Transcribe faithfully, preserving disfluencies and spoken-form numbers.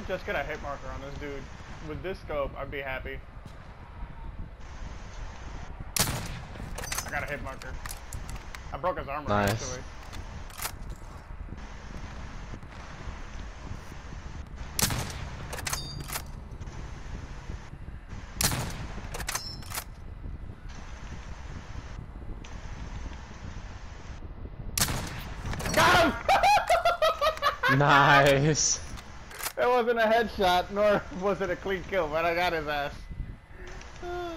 just get a hit marker on this dude. With this scope, I'd be happy. I got a hit marker. I broke his armor, nice. actually. Got him! Nice. It wasn't a headshot, nor was it a clean kill, but I got his ass.